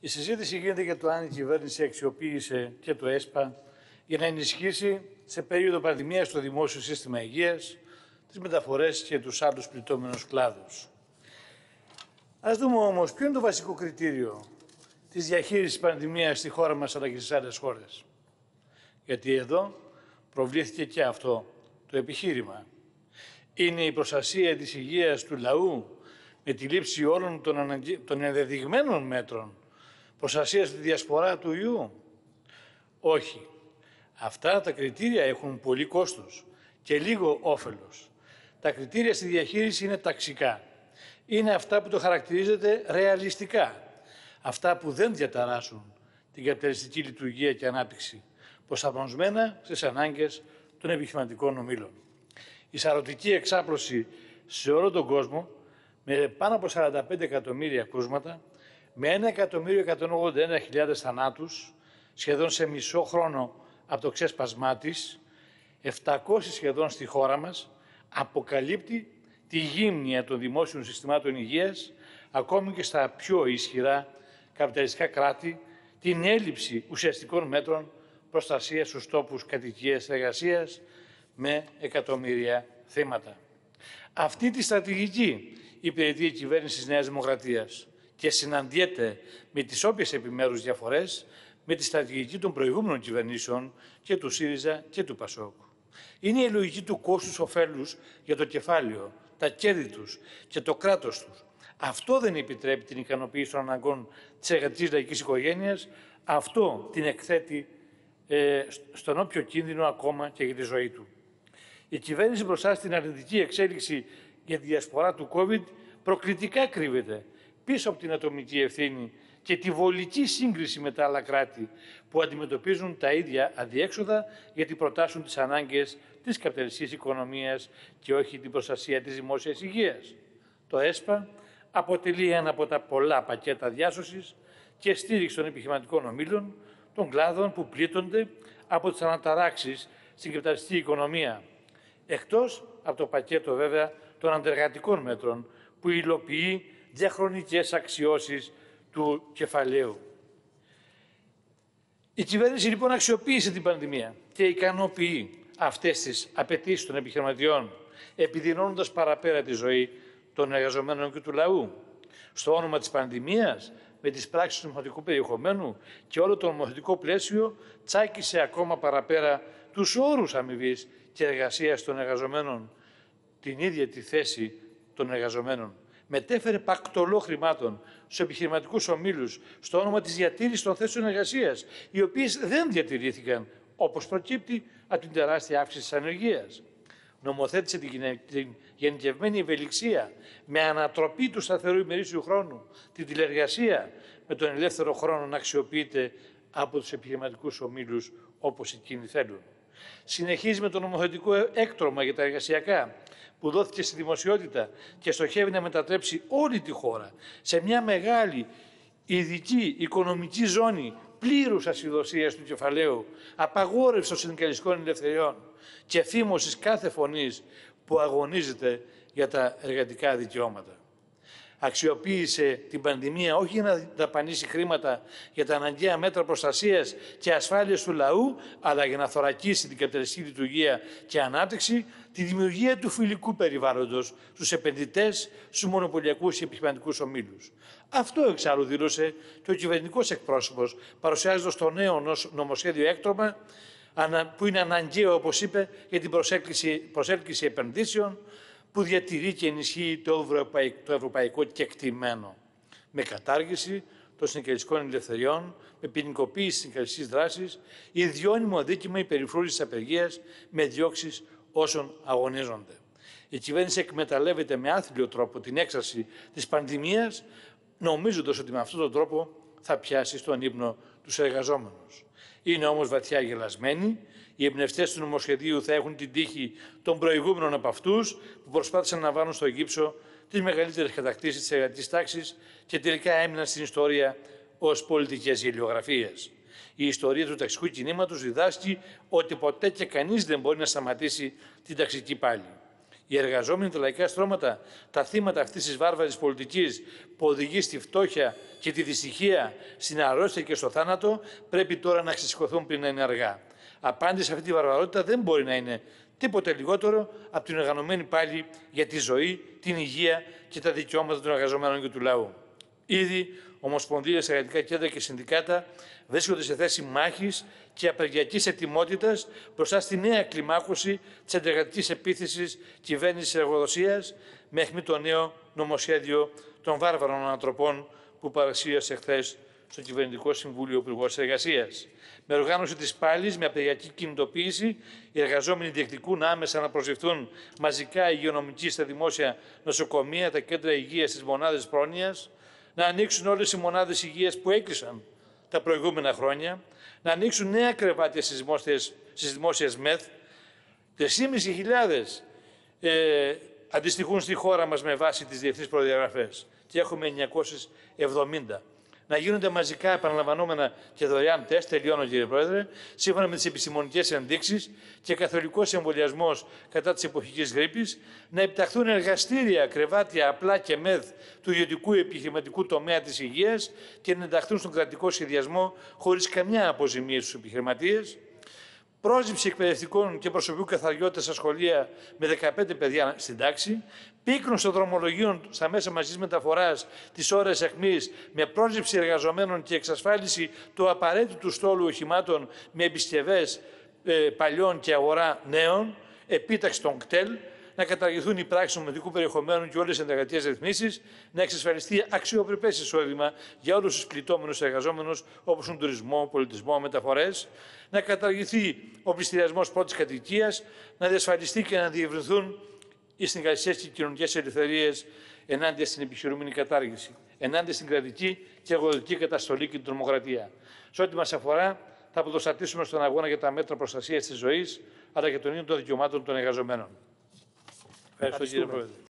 Η συζήτηση γίνεται για το αν η κυβέρνηση αξιοποίησε και το ΕΣΠΑ για να ενισχύσει σε περίοδο πανδημίας το δημόσιο σύστημα υγείας, τις μεταφορές και τους άλλους πληττόμενους κλάδους. Ας δούμε όμως ποιο είναι το βασικό κριτήριο της διαχείρισης της πανδημίας στη χώρα μας αλλά και στις άλλες χώρες. Γιατί εδώ προβλήθηκε και αυτό το επιχείρημα. Είναι η προστασία της υγείας του λαού με τη λήψη όλων των ενδεδειγμένων μέτρων προστασία στη διασπορά του ιού. Όχι. Αυτά τα κριτήρια έχουν πολύ κόστος και λίγο όφελος. Τα κριτήρια στη διαχείριση είναι ταξικά. Είναι αυτά που το χαρακτηρίζεται ρεαλιστικά. Αυτά που δεν διαταράσσουν την καπιταλιστική λειτουργία και ανάπτυξη, προσαρμοσμένα στις ανάγκες των επιχειρηματικών ομίλων. Η σαρωτική εξάπλωση σε όλο τον κόσμο, με πάνω από 45 εκατομμύρια κρούσματα, με 1.181.000 θανάτους, σχεδόν σε μισό χρόνο από το ξέσπασμά της, 700 σχεδόν στη χώρα μας, αποκαλύπτει τη γύμνια των δημόσιων συστημάτων υγείας, ακόμη και στα πιο ισχυρά καπιταλιστικά κράτη, την έλλειψη ουσιαστικών μέτρων προστασίας στους τόπους κατοικίας εργασίας με εκατομμύρια θύματα. Αυτή τη στρατηγική υπηρετεί η κυβέρνηση της Νέας Δημοκρατίας και συναντιέται με τις όποιες επιμέρους διαφορές με τη στρατηγική των προηγούμενων κυβερνήσεων και του ΣΥΡΙΖΑ και του ΠΑΣΟΚ. Είναι η λογική του κόστους-οφέλους για το κεφάλαιο, τα κέρδη τους και το κράτος τους. Αυτό δεν επιτρέπει την ικανοποίηση των αναγκών της εργατικής λαϊκής οικογένειας, αυτό την εκθέτει στον όποιο κίνδυνο ακόμα και για τη ζωή του. Η κυβέρνηση μπροστά στην αρνητική εξέλιξη για τη διασπορά του COVID προκλητικά κρύβεται πίσω από την ατομική ευθύνη και τη βολική σύγκριση με τα άλλα κράτη που αντιμετωπίζουν τα ίδια αδιέξοδα γιατί προτάσουν τις ανάγκες της καπιταλιστικής οικονομίας και όχι την προστασία της δημόσιας υγείας. Το ΕΣΠΑ αποτελεί ένα από τα πολλά πακέτα διάσωσης και στήριξη των επιχειρηματικών ομίλων, των κλάδων που πλήττονται από τις αναταράξεις στην καπιταλιστική οικονομία. Εκτός από το πακέτο βέβαια των αντεργατικών μέτρων που υλοποιεί διαχρονικές αξιώσεις του κεφαλαίου. Η κυβέρνηση λοιπόν αξιοποίησε την πανδημία και ικανοποιεί αυτές τις απαιτήσεις των επιχειρηματιών, επιδεινώνοντας παραπέρα τη ζωή των εργαζομένων και του λαού. Στο όνομα της πανδημίας, με τις πράξεις του νομοθετικού περιεχομένου και όλο το νομοθετικό πλαίσιο, τσάκισε ακόμα παραπέρα τους όρους αμοιβής και εργασίας των εργαζομένων, την ίδια τη θέση των εργαζομένων. Μετέφερε πακτολό χρημάτων στους επιχειρηματικούς ομίλους στο όνομα της διατήρησης των θέσεων εργασίας, οι οποίες δεν διατηρήθηκαν, όπως προκύπτει από την τεράστια αύξηση της ανεργίας. Νομοθέτησε την γενικευμένη ευελιξία με ανατροπή του σταθερού ημερήσιου χρόνου, την τηλεργασία με τον ελεύθερο χρόνο να αξιοποιείται από τους επιχειρηματικούς ομίλους όπως εκείνοι θέλουν. Συνεχίζει με το νομοθετικό έκτρωμα για τα εργασιακά που δόθηκε στη δημοσιότητα και στοχεύει να μετατρέψει όλη τη χώρα σε μια μεγάλη ειδική οικονομική ζώνη πλήρους ασυδοσίας του κεφαλαίου, απαγόρευση των συνδικαλιστικών ελευθεριών και φήμωσης κάθε φωνής που αγωνίζεται για τα εργατικά δικαιώματα. Αξιοποίησε την πανδημία όχι για να δαπανίσει χρήματα για τα αναγκαία μέτρα προστασίας και ασφάλειας του λαού, αλλά για να θωρακίσει την καπιταλιστική λειτουργία και ανάπτυξη, τη δημιουργία του φιλικού περιβάλλοντος στους επενδυτές, στους μονοπωλιακούς και επιχειρηματικούς ομίλους. Αυτό εξάλλου δήλωσε και ο κυβερνητικός εκπρόσωπος, παρουσιάζοντας το νέο νομοσχέδιο έκτρωμα, που είναι αναγκαίο, όπως είπε, για την προσέλκυση επενδύσεων, που διατηρεί και ενισχύει το ευρωπαϊκό κεκτημένο, με κατάργηση των συνδικαλιστικών ελευθεριών, με ποινικοποίηση της συνδικαλιστικής δράσης, ιδιώνυμο αδίκημα η περιφρούρηση της απεργίας, με διώξεις όσων αγωνίζονται. Η κυβέρνηση εκμεταλλεύεται με άθλιο τρόπο την έξαρση της πανδημίας, νομίζοντας ότι με αυτόν τον τρόπο θα πιάσει στον ύπνο τους εργαζόμενους. Είναι όμως βαθιά γελασμένοι. Οι εμπνευστές του νομοσχεδίου θα έχουν την τύχη των προηγούμενων από αυτούς που προσπάθησαν να βάλουν στο γύψο τις μεγαλύτερες κατακτήσεις της εργατικής τάξης και τελικά έμειναν στην ιστορία ως πολιτικές γελιογραφίες. Η ιστορία του ταξικού κινήματος διδάσκει ότι ποτέ και κανείς δεν μπορεί να σταματήσει την ταξική πάλη. Οι εργαζόμενοι, τα λαϊκά στρώματα, τα θύματα αυτής της βάρβαρης πολιτικής που οδηγεί στη φτώχεια και τη δυστυχία, στην αρρώστια και στο θάνατο, πρέπει τώρα να ξεσηκωθούν πριν να είναι αργά. Απάντηση σε αυτή τη βαρβαρότητα δεν μπορεί να είναι τίποτε λιγότερο από την οργανωμένη πάλι για τη ζωή, την υγεία και τα δικαιώματα των εργαζομένων και του λαού. Ήδη ομοσπονδίες, εργατικά κέντρα και συνδικάτα βρίσκονται σε θέση μάχης και απεργιακής ετοιμότητας μπροστά στη νέα κλιμάκωση της αντεργατικής επίθεσης κυβέρνησης εργοδοσίας με αιχμή το νέο νομοσχέδιο των βάρβαρων ανατροπών που παρουσίασε χθες στο Κυβερνητικό Συμβούλιο Υπουργός Εργασίας. Με οργάνωση της πάλης, με απεργιακή κινητοποίηση, οι εργαζόμενοι διεκδικούν άμεσα να προσληφθούν μαζικά υγειονομικοί στα δημόσια νοσοκομεία, τα κέντρα υγείας, τις μονάδες πρόνοιας, να ανοίξουν όλες οι μονάδες υγείας που έκλεισαν τα προηγούμενα χρόνια, να ανοίξουν νέα κρεβάτια στις δημόσιες ΜΕΘ. 3.500 αντιστοιχούν στη χώρα μας με βάση τις διεθνείς προδιαγραφές και έχουμε 970. Να γίνονται μαζικά επαναλαμβανόμενα και δωρεάν τεστ, τελειώνω κύριε Πρόεδρε, σύμφωνα με τις επιστημονικές ενδείξεις και καθολικός εμβολιασμός κατά της εποχικής γρίπης, να επιταχθούν εργαστήρια, κρεβάτια, απλά και ΜΕΔ του ιδιωτικού επιχειρηματικού τομέα της υγείας και να ενταχθούν στον κρατικό σχεδιασμό χωρίς καμιά αποζημίωση στους επιχειρηματίες. Πρόσληψη εκπαιδευτικών και προσωπικού καθαριότητα στα σχολεία με 15 παιδιά στην τάξη, πύκνωση των δρομολογίων στα μέσα μαζικής μεταφοράς τις ώρες αιχμής με πρόσληψη εργαζομένων και εξασφάλιση του απαραίτητου στόλου οχημάτων με επισκευές παλιών και αγορά νέων, επίταξη των κτέλ, να καταργηθούν οι πράξεις νομοθετικού περιεχομένου και όλες οι ενταγματικές ρυθμίσεις, να εξασφαλιστεί αξιοπρεπές εισόδημα για όλους τους πληττόμενους εργαζόμενους, όπως τον τουρισμό, πολιτισμό, μεταφορές, να καταργηθεί ο πληστηριασμός πρώτης κατοικίας, να διασφαλιστεί και να διευρυνθούν οι συνεργασίες και οι κοινωνικές ελευθερίες ενάντια στην επιχειρούμενη κατάργηση, ενάντια στην κρατική και εργοδοτική καταστολή και την τρομοκρατία. Σε ό,τι μας αφορά, θα πρωτοστατήσουμε στον αγώνα για τα μέτρα προστασίας της ζωής, αλλά και των ίδιων των δικαιωμάτων των εργαζομένων. Ευχαριστώ κύριε Πρόεδρε.